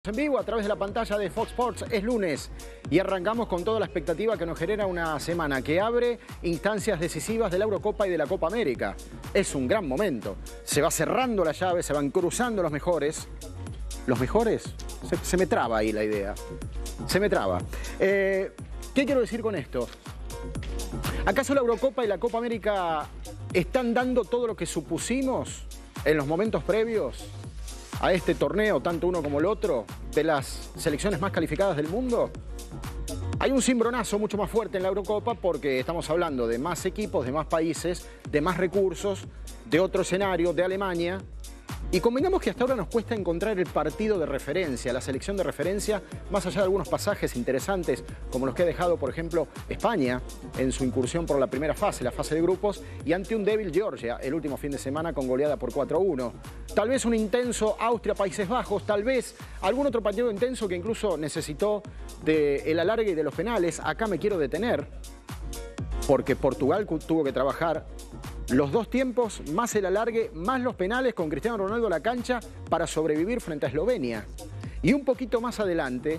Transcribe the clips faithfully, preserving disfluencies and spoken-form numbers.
En vivo a través de la pantalla de Fox Sports. Es lunes y arrancamos con toda la expectativa que nos genera una semana que abre instancias decisivas de la Eurocopa y de la Copa América. Es un gran momento. Se va cerrando la llave, se van cruzando los mejores. ¿Los mejores? Se, se me traba ahí la idea. Se me traba. Eh, ¿Qué quiero decir con esto? ¿Acaso la Eurocopa y la Copa América están dando todo lo que supusimos en los momentos previos a este torneo, tanto uno como el otro, de las selecciones más calificadas del mundo? Hay un cimbronazo mucho más fuerte en la Eurocopa porque estamos hablando de más equipos, de más países, de más recursos, de otro escenario, de Alemania. Y convengamos que hasta ahora nos cuesta encontrar el partido de referencia, la selección de referencia, más allá de algunos pasajes interesantes, como los que ha dejado, por ejemplo, España en su incursión por la primera fase, la fase de grupos, y ante un débil Georgia el último fin de semana con goleada por cuatro a uno. Tal vez un intenso Austria-Países Bajos, tal vez algún otro partido intenso que incluso necesitó del alargue y de los penales. Acá me quiero detener, porque Portugal tuvo que trabajar los dos tiempos, más el alargue, más los penales, con Cristiano Ronaldo a la cancha para sobrevivir frente a Eslovenia. Y un poquito más adelante,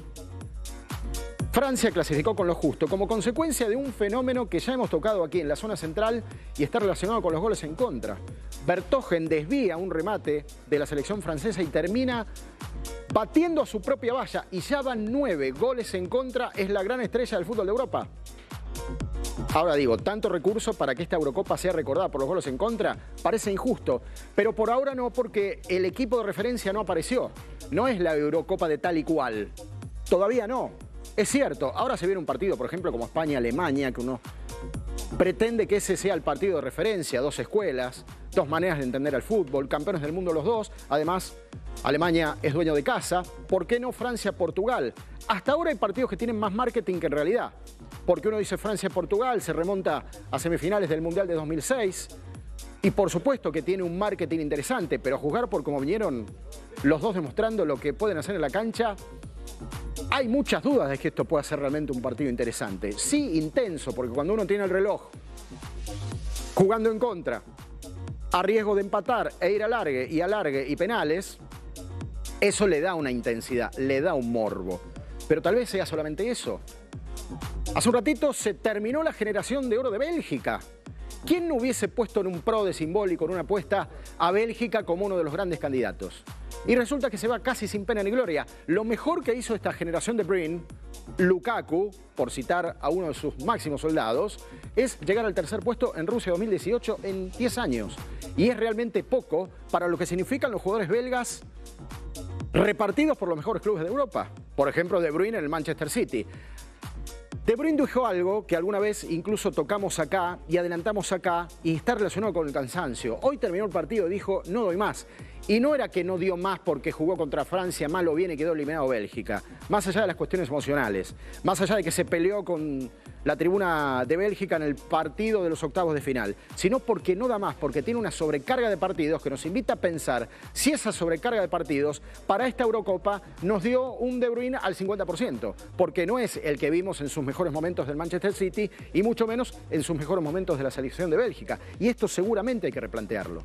Francia clasificó con lo justo, como consecuencia de un fenómeno que ya hemos tocado aquí en la zona central y está relacionado con los goles en contra. Vertonghen desvía un remate de la selección francesa y termina batiendo a su propia valla. Y ya van nueve goles en contra, es la gran estrella del fútbol de Europa. Ahora digo, tanto recurso para que esta Eurocopa sea recordada por los goles en contra parece injusto, pero por ahora no, porque el equipo de referencia no apareció. No es la Eurocopa de tal y cual. Todavía no. Es cierto, ahora se viene un partido, por ejemplo, como España-Alemania, que uno pretende que ese sea el partido de referencia, dos escuelas, dos maneras de entender al fútbol, campeones del mundo los dos. Además, Alemania es dueño de casa. ¿Por qué no Francia-Portugal? Hasta ahora hay partidos que tienen más marketing que en realidad. Porque uno dice Francia-Portugal, se remonta a semifinales del Mundial de dos mil seis. Y por supuesto que tiene un marketing interesante, pero a juzgar por cómo vinieron los dos demostrando lo que pueden hacer en la cancha, hay muchas dudas de que esto pueda ser realmente un partido interesante. Sí, intenso, porque cuando uno tiene el reloj jugando en contra, a riesgo de empatar e ir a alargue y alargue y penales, eso le da una intensidad, le da un morbo. Pero tal vez sea solamente eso. Hace un ratito se terminó la generación de oro de Bélgica. ¿Quién no hubiese puesto en un pro de simbólico, en una apuesta, a Bélgica como uno de los grandes candidatos? Y resulta que se va casi sin pena ni gloria. Lo mejor que hizo esta generación de Bruyne, Lukaku, por citar a uno de sus máximos soldados, es llegar al tercer puesto en Rusia dos mil dieciocho en diez años. Y es realmente poco para lo que significan los jugadores belgas repartidos por los mejores clubes de Europa. Por ejemplo, De Bruyne en el Manchester City. De Bruyne dijo algo que alguna vez incluso tocamos acá y adelantamos acá y está relacionado con el cansancio. Hoy terminó el partido y dijo, no doy más. Y no era que no dio más porque jugó contra Francia, mal o bien y quedó eliminado Bélgica. Más allá de las cuestiones emocionales, más allá de que se peleó con la tribuna de Bélgica en el partido de los octavos de final, sino porque no da más, porque tiene una sobrecarga de partidos que nos invita a pensar si esa sobrecarga de partidos para esta Eurocopa nos dio un De Bruyne al cincuenta por ciento, porque no es el que vimos en sus mejores momentos del Manchester City y mucho menos en sus mejores momentos de la selección de Bélgica. Y esto seguramente hay que replantearlo.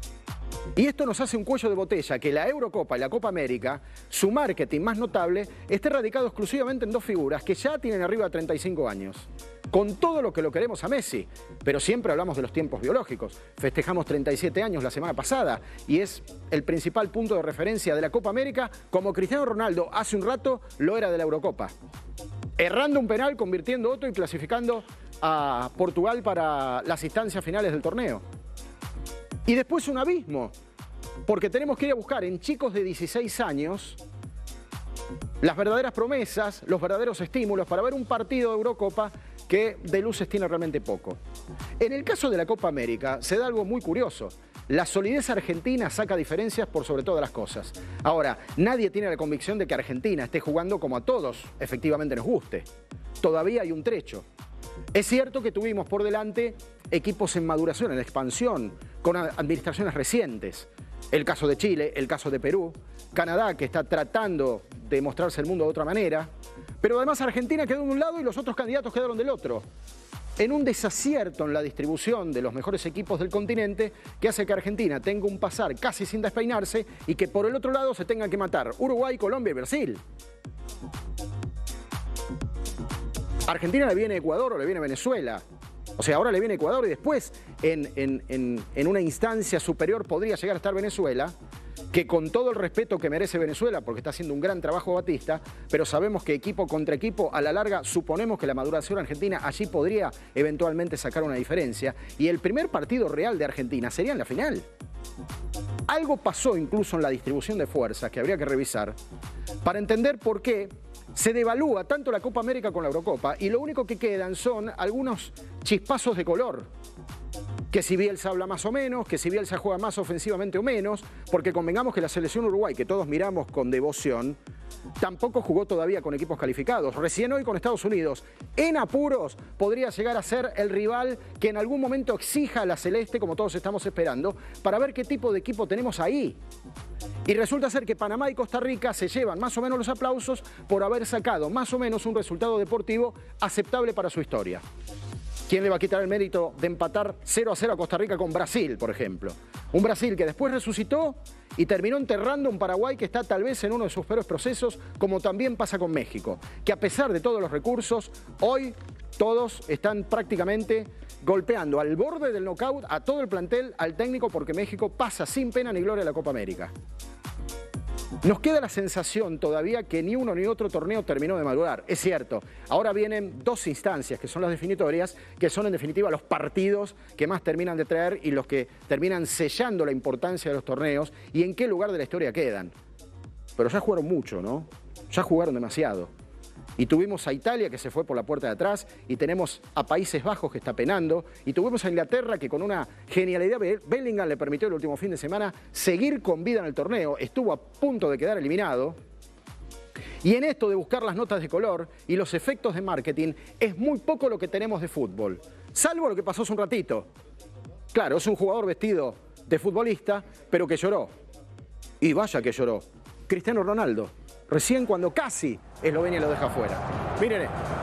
Y esto nos hace un cuello de botella, que la Eurocopa y la Copa América, su marketing más notable, esté radicado exclusivamente en dos figuras que ya tienen arriba de treinta y cinco años. Con todo lo que lo queremos a Messi, pero siempre hablamos de los tiempos biológicos. Festejamos treinta y siete años la semana pasada y es el principal punto de referencia de la Copa América, como Cristiano Ronaldo hace un rato lo era de la Eurocopa. Errando un penal, convirtiendo otro y clasificando a Portugal para las instancias finales del torneo. Y después un abismo, porque tenemos que ir a buscar en chicos de dieciséis años las verdaderas promesas, los verdaderos estímulos para ver un partido de Eurocopa que de luces tiene realmente poco. En el caso de la Copa América se da algo muy curioso. La solidez argentina saca diferencias por sobre todas las cosas. Ahora, nadie tiene la convicción de que Argentina esté jugando como a todos efectivamente nos guste. Todavía hay un trecho. Es cierto que tuvimos por delante equipos en maduración, en expansión, con administraciones recientes. El caso de Chile, el caso de Perú, Canadá, que está tratando de mostrarse al mundo de otra manera. Pero además Argentina quedó de un lado y los otros candidatos quedaron del otro. en un desacierto en la distribución de los mejores equipos del continente que hace que Argentina tenga un pasar casi sin despeinarse y que por el otro lado se tengan que matar Uruguay, Colombia y Brasil. ¿A Argentina le viene Ecuador o le viene Venezuela? O sea, ahora le viene Ecuador y después en, en, en, en una instancia superior podría llegar a estar Venezuela, que con todo el respeto que merece Venezuela, porque está haciendo un gran trabajo Batista, pero sabemos que equipo contra equipo, a la larga, suponemos que la maduración argentina allí podría eventualmente sacar una diferencia. Y el primer partido real de Argentina sería en la final. Algo pasó incluso en la distribución de fuerzas que habría que revisar para entender por qué se devalúa tanto la Copa América con la Eurocopa y lo único que quedan son algunos chispazos de color. Que si Bielsa habla más o menos, que si Bielsa juega más ofensivamente o menos, porque convengamos que la selección Uruguay, que todos miramos con devoción, tampoco jugó todavía con equipos calificados. Recién hoy con Estados Unidos, en apuros, podría llegar a ser el rival que en algún momento exija a la Celeste, como todos estamos esperando, para ver qué tipo de equipo tenemos ahí. Y resulta ser que Panamá y Costa Rica se llevan más o menos los aplausos por haber sacado más o menos un resultado deportivo aceptable para su historia. ¿Quién le va a quitar el mérito de empatar cero a cero a Costa Rica con Brasil, por ejemplo? Un Brasil que después resucitó y terminó enterrando un Paraguay que está tal vez en uno de sus peores procesos, como también pasa con México, que a pesar de todos los recursos, hoy todos están prácticamente golpeando al borde del knockout a todo el plantel, al técnico, porque México pasa sin pena ni gloria a la Copa América. Nos queda la sensación todavía que ni uno ni otro torneo terminó de madurar. Es cierto, ahora vienen dos instancias que son las definitorias, que son en definitiva los partidos que más terminan de traer y los que terminan sellando la importancia de los torneos y en qué lugar de la historia quedan. Pero ya jugaron mucho, ¿no? Ya jugaron demasiado. Y tuvimos a Italia que se fue por la puerta de atrás y tenemos a Países Bajos que está penando y tuvimos a Inglaterra que con una genialidad Bellingham le permitió el último fin de semana seguir con vida en el torneo, estuvo a punto de quedar eliminado. Y en esto de buscar las notas de color y los efectos de marketing es muy poco lo que tenemos de fútbol, salvo lo que pasó hace un ratito. Claro, es un jugador vestido de futbolista, pero que lloró. Y vaya que lloró. Cristiano Ronaldo. Recién cuando casi Eslovenia lo deja fuera. Miren esto.